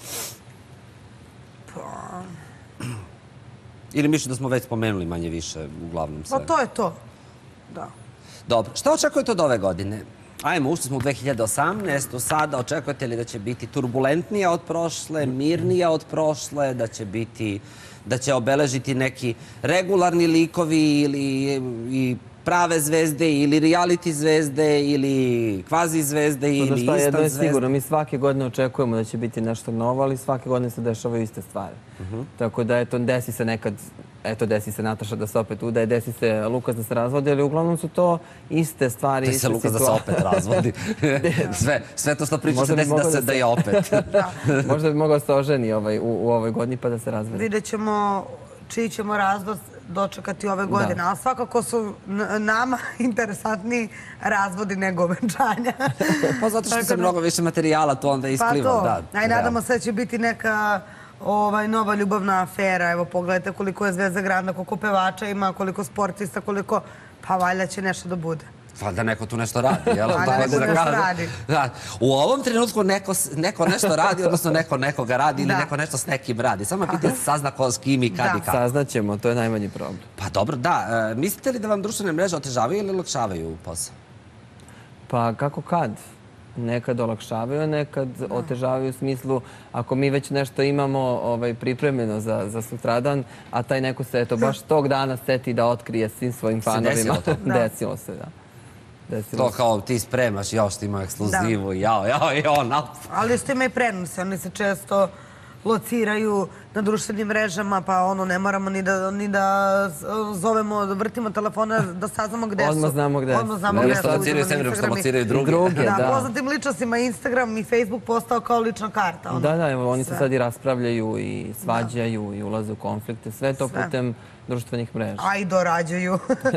Ili misliš da smo već spomenuli manje više, uglavnom sve? Pa to je to, da. Dobro, šta očekujete od ove godine? Ajmo, ušli smo u dve hiljade osamnaestu. Sada očekujete li da će biti turbulentnija od prošle, mirnija od prošle, da će biti, da će obeležiti neki regularni likovi ili i prave zvezde ili reality zvezde ili kvazi zvezde ili instant zvezde? Jedno je sigurno, mi svake godine očekujemo da će biti nešto novo, ali svake godine se dešavaju iste stvari. Tako da, eto, desi se nekad, eto, desi se Nataša da se opet udaje, desi se Lukas da se razvodi, ali uglavnom su to iste stvari. Desi se Lukas da se opet razvodi. Sve to što priča se desi da se da je opet. Možda bi mogao se oženi u ovoj godini pa da se razvodi. Vidjet ćemo čiji ćemo razvod dočekati ove godine, ali svakako su nama interesantniji razvodi nego venčanja. Pa zato što se mnogo više materijala to onda ispliva. Pa to, a i nadamo se da će biti neka nova ljubavna afera. Evo, pogledajte koliko je Zvezda Granda, koliko pevača ima, koliko sportista, koliko, pa valjda će nešto da bude. Valjda neko tu nešto radi, jel? Valjda neko nešto radi. U ovom trenutku neko nešto radi, odnosno neko nekoga radi ili neko nešto s nekim radi. Samo pitanje se sazna ko s kim i kad i kako. Saznaćemo, to je najmanji problem. Pa dobro, da. Mislite li da vam društvene mreže otežavaju ili olakšavaju posao? Pa kako kad? Nekad olakšavaju, nekad otežavaju u smislu ako mi već nešto imamo pripremljeno za sutradan, a taj neko se baš tog dana seti da otkrije svim svojim fanovima. Desilo se, da. To kao ti spremaš, jao što ima ekskluzivu, jao, jao, jao, naps. Ali s time i prenose, oni se često lociraju na društvenim mrežama, pa ono, ne moramo ni da, ni da zovemo, da vrtimo telefone, da saznamo gde su. Odmah znamo gde su. Odmah znamo gde su. Lociraju sebe, nego što lociraju druge. Druge, da. Poznatim ličnostima Instagram i Facebook postao kao lična karta. Da, da, evo, oni se sad i raspravljaju i svađaju i ulaze u konflikte. Sve to putem društvenih mreža. A i dorađuju.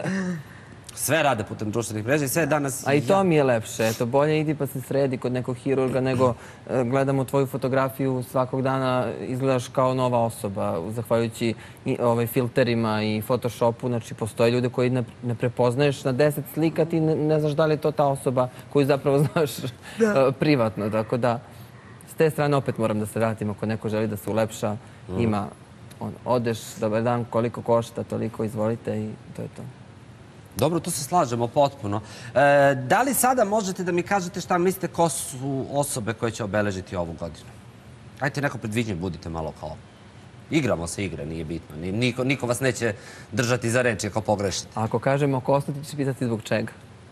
Sve rade putem društvenih mreža i sve danas... A i to mi je lepše. Eto, bolje idi pa se sredi kod nekog hirurga nego gledamo tvoju fotografiju svakog dana, izgledaš kao nova osoba, zahvaljujući filterima i Photoshopu. Znači, postoje ljude koji ne prepoznaješ na deset slika, ti ne znaš da li je to ta osoba koju zapravo znaš privatno. Tako da, s te strane opet moram da se vratim ako neko želi da se ulepša. Ima, odeš, dobar dan, koliko košta, toliko izvolite i to je to. Dobro, tu se slažemo potpuno. Da li sada možete da mi kažete šta mislite ko su osobe koje će obeležiti ovu godinu? Ajte neko predviđenje, budite malo kao... Igramo se igre, nije bitno. Niko vas neće držati za reči ako pogrešite. Ako kažemo Kosta, ti ćeš pitati zbog čega?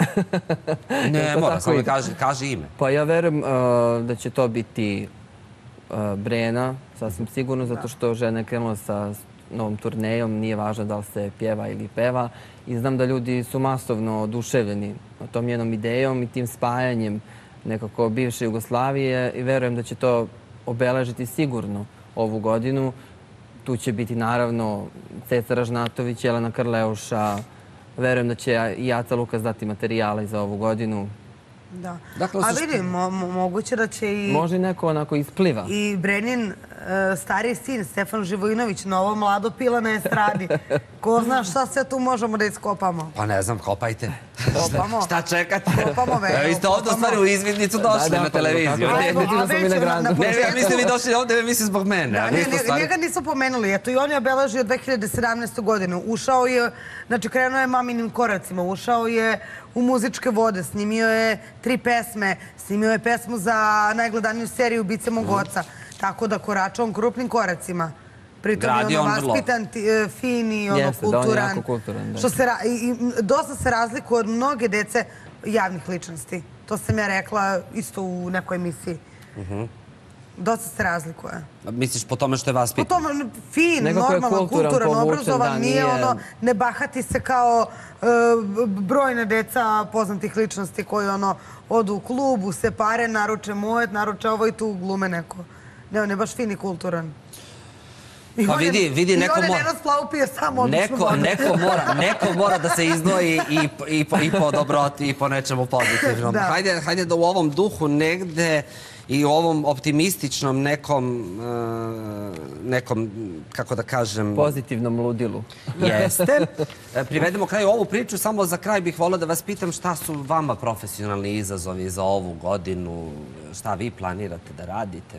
Ne, mora, samo kaži ime. Pa ja verujem da će to biti Brena, sasvim sigurno, zato što žena je krenula sa novom turnejom, nije važno da li se pjeva ili peva. I znam da ljudi su masovno oduševljeni tom jednom idejom i tim spajanjem nekako bivše Jugoslavije i verujem da će to obeležiti sigurno ovu godinu. Tu će biti naravno Ceca Ražnatović, Jelena Karleuša. Verujem da će i Aca Lukas dati materijale za ovu godinu. Da. A vidim, moguće da će i... Može neko onako ispliva. I Brenin stariji sin, Stefan Živojinović, novo mlado pila na estradi. Ko zna šta sve tu možemo da iskopamo? Pa ne znam, kopajte. Kopamo. Šta čekate? Kopamo već. Vi ste ovdje u stvari u izvidnicu došli na televiziju. Ne, ja mislim vi došli ovdje, mislim zbog mene. Njega nisu pomenuli. Eto i on je obeležio dve hiljade sedamnaestu. godinu. Ušao je, znači krenuo je Maminim koracima, ušao je u muzičke vode, snimio je tri pesme, snimio je pesmu za najgledaniju seriju Ubice mog oca. Tako da korača on krupnim koracima. Pritom je ono vaspitan, fin i ono kulturan. Dosta se razlikuje od mnoge dece javnih ličnosti. To sam ja rekla isto u nekoj emisiji. Dosta se razlikuje. Misliš po tome što je vaspitan? Po tome fin, normalno, kulturan, obrazovan, nije ono, ne bahati se kao brojne deca poznatih ličnosti koji ono odu u klubu, se pare, naruče mojet, naruče ovo i tu glume neko. Ne, on je baš fin i kulturan. Pa vidi, vidi, neko mora... I on je nerazplavu pije samo odlično vodu. Neko mora da se izdvoji i po dobroti i po nečemu pozitivnom. Hajde da u ovom duhu negde i u ovom optimističnom nekom, nekom, kako da kažem... Pozitivnom ludilu. Jeste. Privedemo kraju ovu priču. Samo za kraj bih volila da vas pitam šta su vama profesionalni izazovi za ovu godinu, šta vi planirate da radite?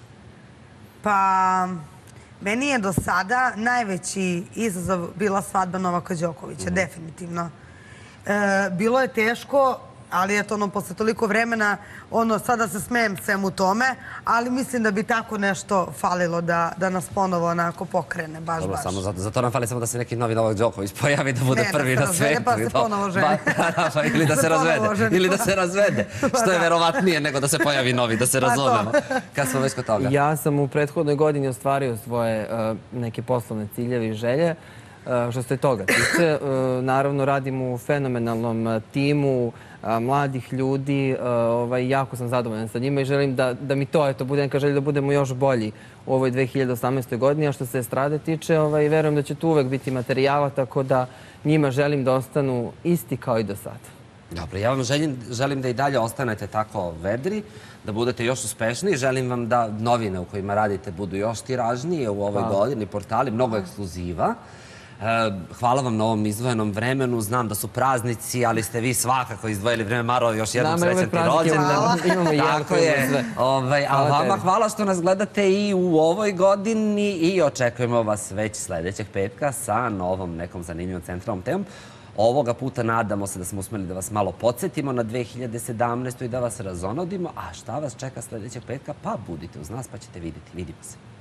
Pa, meni je do sada najveći izazov bila svadba Novaka Đokovića, definitivno. Bilo je teško, ali eto, ono, posle toliko vremena, ono, sada se smejem svemu tome, ali mislim da bi tako nešto falilo da nas ponovo onako pokrene, baš, baš. Dobro, samo zato nam fali samo da se neki novi Novak Đoković pojavi, da bude prvi na svetu. Ne, da se razvede, pa se ponovo žene. Ili da se razvede, ili da se razvede. Što je verovatnije nego da se pojavi novi, da se razumemo. Kad smo već kod toga. Ja sam u prethodnoj godini ostvario svoje neke poslovne ciljeve i želje. Što se toga tiče, naravno radim u fenomenalnom timu mladih ljudi, jako sam zadovoljan sa njima i želim da mi to bude neka želja da budemo još bolji u ovoj dve hiljade osamnaestoj. godini, a što se estrade tiče, verujem da će tu uvek biti materijala, tako da njima želim da ostanu isti kao i do sada. Dobro, ja vam želim da i dalje ostanete tako vedri, da budete još uspešniji. Želim vam da novine u kojima radite budu još tiražnije u ovoj godini, portali, mnogo ekskluziva. Hvala vam na ovom izdvojenom vremenu. Znam da su praznici, ali ste vi svakako izdvojili vreme. Maro, još jednom srećan ti rođendan. Tako je. A vama hvala što nas gledate i u ovoj godini i očekujemo vas već sledećeg petka sa novom nekom zanimljivom centralnom temom. Ovoga puta nadamo se da smo uspeli da vas malo podsjetimo na dve hiljade sedamnaestu. i da vas razonodimo. A šta vas čeka sledećeg petka? Pa budite uz nas pa ćete vidjeti. Vidimo se.